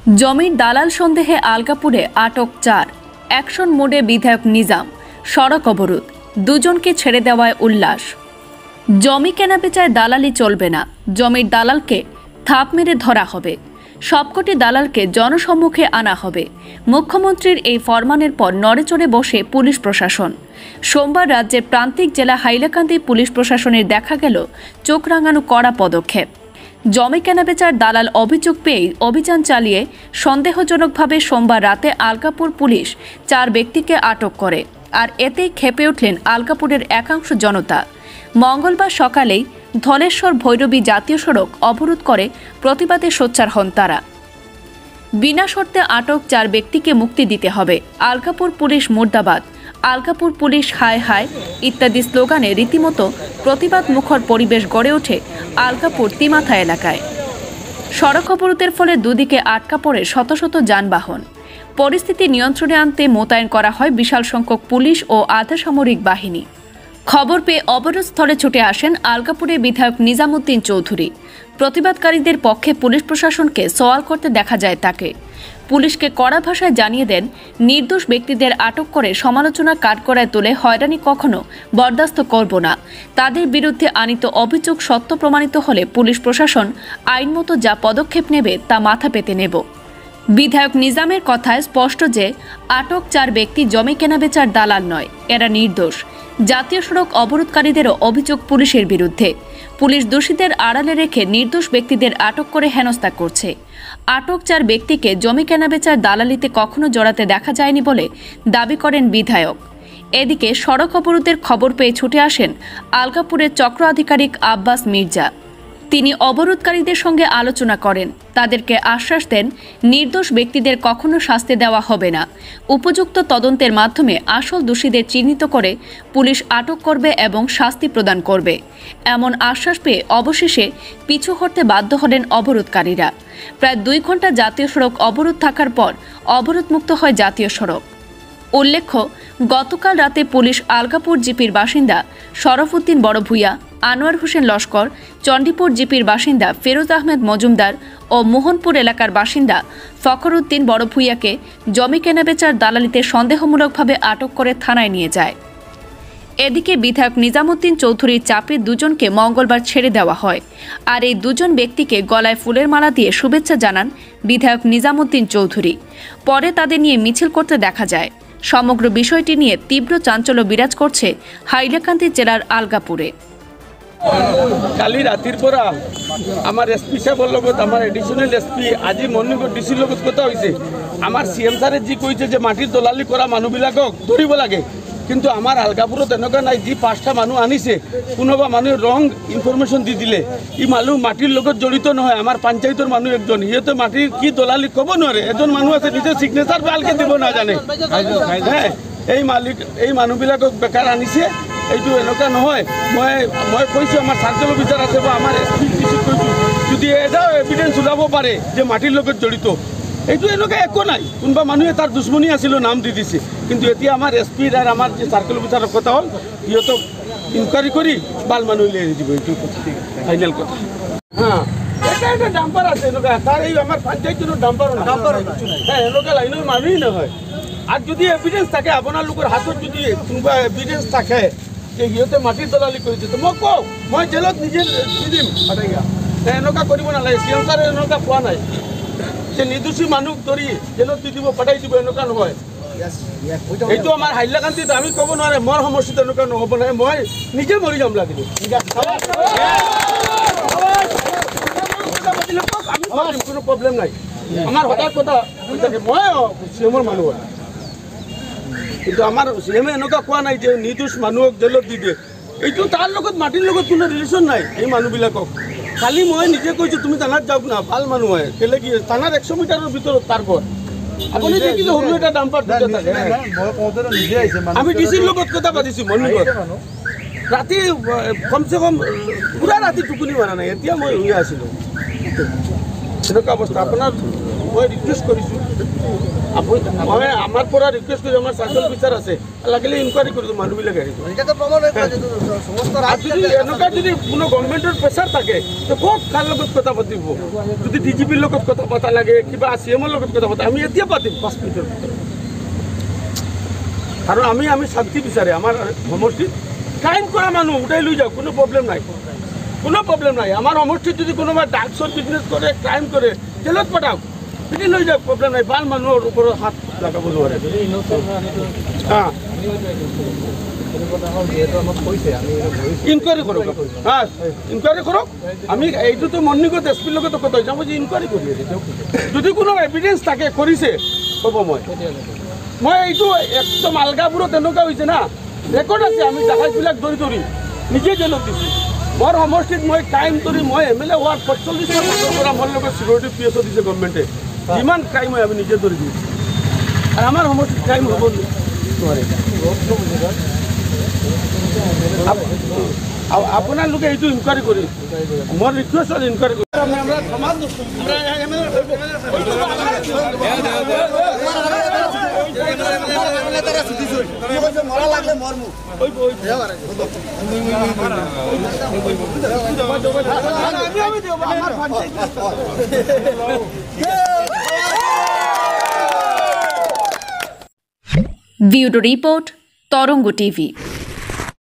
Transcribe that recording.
জমির দালাল সন্দেহে আলগাপুরে আটক ৪। অ্যাকশন মোডে বিধায়ক নিজাম, সড়ক অবরোধ, দুজনকে ছেড়ে দেওয়ায় উল্লাস। জমি কেনাবেচায় দালালি চলবে না, জমির দালালকে থাপ মেরে ধরা হবে, সবকটি দালালকে জনসম্মুখে আনা হবে। মুখ্যমন্ত্রীর এই ফরমানের পর নড়েচড়ে বসে পুলিশ প্রশাসন। সোমবার রাজ্যের প্রান্তিক জেলা হাইলাকান্দি পুলিশ প্রশাসনের দেখা গেল চোখ রাঙানো কড়া পদক্ষেপ। জমি কেনাবেচার দালাল অভিযোগ পেয়ে অভিযান চালিয়ে সন্দেহজনকভাবে সোমবার রাতে আলগাপুর পুলিশ ৪ ব্যক্তিকে আটক করে, আর এতেই ক্ষেপে উঠলেন আলগাপুরের একাংশ জনতা। মঙ্গলবার সকালেই ধলেশ্বর ভৈরবী জাতীয় সড়ক অবরোধ করে প্রতিবাদে সোচ্চার হন তারা। বিনা শর্তে আটক ৪ ব্যক্তিকে মুক্তি দিতে হবে, আলগাপুর পুলিশ মুর্দাবাদ, আলগাপুর পুলিশ হায় হায় ইত্যাদি স্লোগানে রীতিমতো প্রতিবাদ মুখর পরিবেশ গড়ে ওঠে আলগাপুর তিমাথা এলাকায়। সড়ক অবরোধের ফলে দুদিকে আটকা পড়ে শত শত যানবাহন। পরিস্থিতি নিয়ন্ত্রণে আনতে মোতায়েন করা হয় বিশাল সংখ্যক পুলিশ ও আধা সামরিক বাহিনী। খবর পেয়ে অবরোধস্থলে ছুটে আসেন আলগাপুরের বিধায়ক নিজামুদ্দিন চৌধুরী। প্রতিবাদকারীদের পক্ষে পুলিশ প্রশাসনকে সওয়াল করতে দেখা যায় তাকে। পুলিশকে কড়া ভাষায় জানিয়ে দেন, নির্দোষ ব্যক্তিদের আটক করে সমালোচনা কাঠগড়ায় তুলে হয়রানি কখনো বরদাস্ত করব না। তাদের বিরুদ্ধে আনিত অভিযোগ সত্য প্রমাণিত হলে পুলিশ প্রশাসন আইনমতো যা পদক্ষেপ নেবে তা মাথা পেতে নেব। বিধায়ক নিজামের কথায় স্পষ্ট যে আটক ৪ ব্যক্তি জমি কেনাবেচার দালাল নয়, এরা নির্দোষ। জাতীয় সড়ক অবরোধকারীদেরও অভিযোগ পুলিশের বিরুদ্ধে। পুলিশ দোষীদের আড়ালে রেখে নির্দোষ ব্যক্তিদের আটক করে হেনস্থা করছে। আটক ৪ ব্যক্তিকে জমি কেনাবেচার দালালিতে কখনো জড়াতে দেখা যায়নি বলে দাবি করেন বিধায়ক। এদিকে সড়ক অবরোধের খবর পেয়ে ছুটে আসেন আলগাপুরের চক্র আধিকারিক আব্বাস মির্জা। তিনি অবরোধকারীদের সঙ্গে আলোচনা করেন, তাদেরকে আশ্বাস দেন নির্দোষ ব্যক্তিদের কখনো শাস্তি দেওয়া হবে না। উপযুক্ত তদন্তের মাধ্যমে আসল দোষীদের চিহ্নিত করে পুলিশ আটক করবে এবং শাস্তি প্রদান করবে। এমন আশ্বাস পেয়ে অবশেষে পিছু হটতে বাধ্য হলেন অবরোধকারীরা। প্রায় 2 ঘন্টা জাতীয় সড়ক অবরোধ থাকার পর অবরোধমুক্ত হয় জাতীয় সড়ক। উল্লেখ্য, গতকাল রাতে পুলিশ আলগাপুর জিপির বাসিন্দা শরফউদ্দিন বড় ভূঁইয়া, আনোয়ার হোসেন লস্কর, চণ্ডীপুর জিপির বাসিন্দা ফেরোজ আহমেদ মজুমদার ও মোহনপুর এলাকার বাসিন্দা ফখরউদ্দিন বড় ভূঁইয়াকে জমি কেনাবেচার দালালিতে সন্দেহমূলকভাবে আটক করে থানায় নিয়ে যায়। এদিকে বিধায়ক নিজামুদ্দিন চৌধুরীর চাপে দুজনকে মঙ্গলবার ছেড়ে দেওয়া হয়, আর এই দুজন ব্যক্তিকে গলায় ফুলের মালা দিয়ে শুভেচ্ছা জানান বিধায়ক নিজামুদ্দিন চৌধুরী। পরে তাদের নিয়ে মিছিল করতে দেখা যায়। সমগ্র বিষয়টি নিয়ে তীব্র চাঞ্চল্য বিরাজ করছে হাইলাকান্দি জেলার আলগাপুরে। কালি রাতির পরা আমার এসপি সাহেবের লগত আমার এডিশনাল এসপি আজি মর্নিং ডিসির লগত কথা হয়েছে। আমার সিএম স্যারে যি কইছে যে মাটির দলালি করা মানুহবিলাকক ধরিব লাগে, কিন্তু আমার আলগাপুরত এনেকুৱা নাই। যি 5টা মানুহ আনিছে, কোনোবা মানুহে ৰং ইনফরমেশন দি দিলে ই মানুহ মাটির লগত জড়িত নহয়। আমার পঞ্চায়তৰ মানুহ একজন, সিহঁতে মাটির কি দলালি ক'ব নোৱাৰে। এজন মানুহ আছে নিজে সিগনেচার ভালকে দিব নাজানে। এই মালিক এই মানুহবিলাকক বেকাৰ আনিছে, এইটো এনেকুৱা নহয়। মই কৈছোঁ আমাৰ চাৰ্কেল অফিচাৰ আছে বা আমাৰ এছ পি ডিচিক কৈছোঁ, যদি এটাও এভিডেন্স ওলাব পাৰে যে মাটিৰ লগত জড়িত, এইটো এনেকুৱা একো নাই। কোনোবা মানুহে তাৰ দুশ্মনী আছিল নাম দি দিছে, কিন্তু এতিয়া আমাৰ এছ পিৰ আৰু আমাৰ যে চাৰ্কেল অফিচাৰৰ কথা হ'ল, সিহঁতক ইনকুৱাৰী কৰি ভাল মানুহ উলিয়াই দিব। এইটো কথা ফাইনেল কথা। এটা ডাম্পাৰ আছে এনেকুৱা, তাৰ এই আমাৰ পঞ্চায়তৰ ডাম্পাৰ এনেকুৱা লাইনৰ মানুহেই নহয়। আর যদি এভিডেন্স থাকে, আপোনালোকৰ হাতত যদি কোনোবা এভিডেন্স থাকে যে সিহঁতে মাটিৰ দলালি কৰিছে, তো মই কওঁ, মই জেলত নিজে দি দিম। এনেকুৱা কৰিব নালাগে। চিএম ছাৰে এনেকুৱা কোৱা নাই যে নিৰ্দোষী মানুহ ধৰি জেলত দি দিব, পঠাই দিব, এনেকুৱা নহয়। এইটো আমাৰ হাইলাকান্দিত আমি ক'ব নোৱাৰে মোৰ সমষ্টিত এনেকুৱা নহ'ব নহয়। মই নিজে মৰি যাম লাগিলে, আমি কোনো প্ৰব্লেম নাই। আমাৰ হঠাৎ কথা হৈ থাকে, মই চিএমৰ মানুহ হয়, কিন্তু আমাৰ চিএমে এনেকুৱা কোৱা নাই যে নিৰ্দোষ মানুহক জেলত দি দিয়ে। এইটো তাৰ লগত মাটিৰ লগত কোনো ৰিলেশ্যন নাই এই মানুহবিলাকক। খালি মই নিজে কৈছোঁ তুমি থানাত যাওক না, ভাল মানুহ হয়। কেলে কি থানাত 100 মিটাৰৰ ভিতৰত তাৰ ঘৰ। আপুনি দেখিছে সৰু এটা ডাম্পাৰ থাকে। আমি ডিচিৰ লগত কথা পাতিছোঁ মৰ্ণিঙত, ৰাতি কমচে কম পুৰা ৰাতি টোপনি মাৰা নাই। এতিয়া মই শুই আছিলোঁ, এনেকুৱা অৱস্থা। আপোনাৰ মই রিকোয়েস্ট করেছি মই আমার পর রিকোয়েস্ট করি আমার সার্কেল অফিসার আছে লাগলে ইনকোয়ারি করে মানুষবিলাকে এনেকা যদি কোনো গভর্নমেন্টের প্রেসার থাকে তো ক'ত কার লগত কথা পাতিব যদি ডিজিপির লগত কথা পাতা লাগে কিবা সিএমৰ লগত কথা পাতা আমি এতিয়া পাতিম 5 মিনিটের ভিতরে কারণ আমি শান্তি বিচারে আমার সমষ্টিত ক্রাইম করা মানুষ উঠাই লৈ যাও কোনো প্রবলেম নাই আমার সমষ্টিত যদি কোনোবা ড্রাগসর বিজনেস করে ক্রাইম করে জেলত পঠাওক পিটি লৈ যাওক প্রবলেম নাই ভাল মানুহৰ ওপৰত হাত লাগাব নোৱাৰে হ্যাঁ ইনকোয়ারি করুক হ্যাঁ ইনকোয়ারি করুক আমি এইটোতো মর্নিংত এসপির লগত কথা যাম যে ইনকোয়ারি কৰি যদি কোনো এভিডেন্স থাকে কৰিছে হ'ব মই এইটো একদম আলগাপুৰত এনেকুৱা হৈছে না রেকর্ড আছে আমি ডাকাইবিলাক ধৰি নিজে জেলত দিছোঁ মোৰ সমষ্টিত মই ক্রাইম কৰি মই এমএলএ হোৱাৰ 45 বছৰ পৰা মোৰ লগত সিকিউরিটি পিএসও দিছে গভর্নমেন্টে যিমান ক্রাইম হয় আমি নিজে ধৰি দিছোঁ আৰু আমাৰ সমষ্টিত ক্রাইম হ'ব নোৱাৰে আপোনালোকে এইটো ইনকোয়ারি কৰি মোৰ রিকোয়েস্ট হ'ল ইনকোয়ারি কৰি ব্যুরো রিপোর্ট তরঙ্গ টিভি।